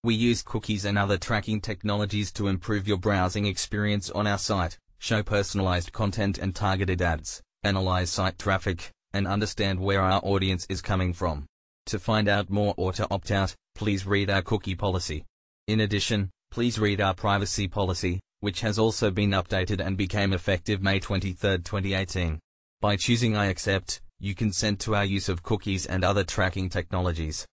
We use cookies and other tracking technologies to improve your browsing experience on our site, show personalized content and targeted ads, analyze site traffic, and understand where our audience is coming from. To find out more or to opt out, please read our cookie policy. In addition, please read our privacy policy, which has also been updated and became effective May 23, 2018. By choosing I accept, you consent to our use of cookies and other tracking technologies.